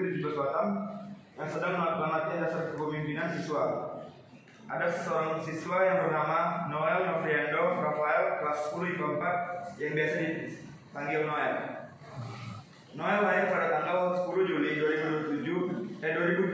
Negeri 17 Batam yang sedang melakukan latihan dasar kepemimpinan siswa. Ada seorang siswa yang bernama Noel Novriando Rafael, kelas 10 IPA 4, yang biasa dipanggil Noel. Noel lahir pada tanggal 10 Juli 2007,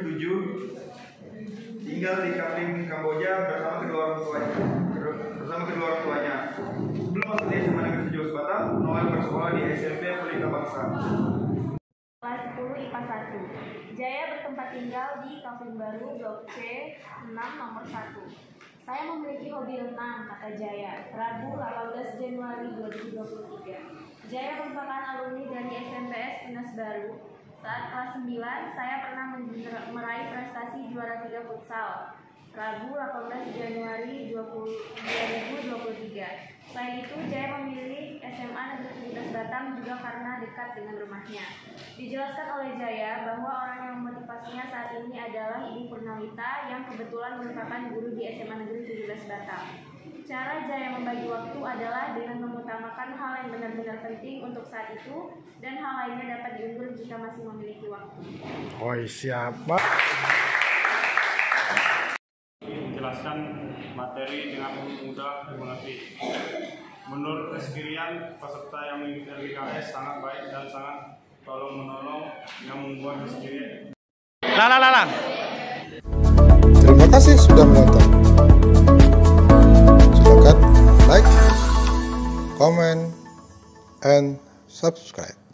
tinggal di Kafling, Kamboja bersama kedua orang tuanya. Sebelum masuk di SMA Negeri 17 Batam, Noel bersekolah di SMP Pelita Bangsa. Kelas 10 IPA 1. Jaya bertempat tinggal di Kafling Baru, Blok C 6 nomor 1. Saya memiliki hobi renang, kata Jaya. Rabu 18 Januari 2023. Jaya merupakan alumni dari SMPS Tunas Baru. Saat kelas 9, saya pernah meraih prestasi juara 3 futsal. Rabu 18 Januari 2023. Selain itu, Jaya memilih SMA Negeri 17 Batam juga karena dekat dengan rumahnya. Dijelaskan oleh Jaya bahwa orang yang memotivasinya saat ini adalah Ibu Purnawita yang kebetulan merupakan guru di SMA Negeri 17 Batam. Cara Jaya membagi waktu adalah dengan mengutamakan hal yang benar-benar penting untuk saat itu dan hal lainnya dapat diundur jika masih memiliki waktu. Oh, siapa? Menjelaskan materi dengan mudah dimengerti. Menurut Eskirian, peserta yang mengikuti LKS sangat baik dan sangat tolong-menolong yang membuat Eskirian. Terima kasih sudah menonton. Silakan like, comment, and subscribe.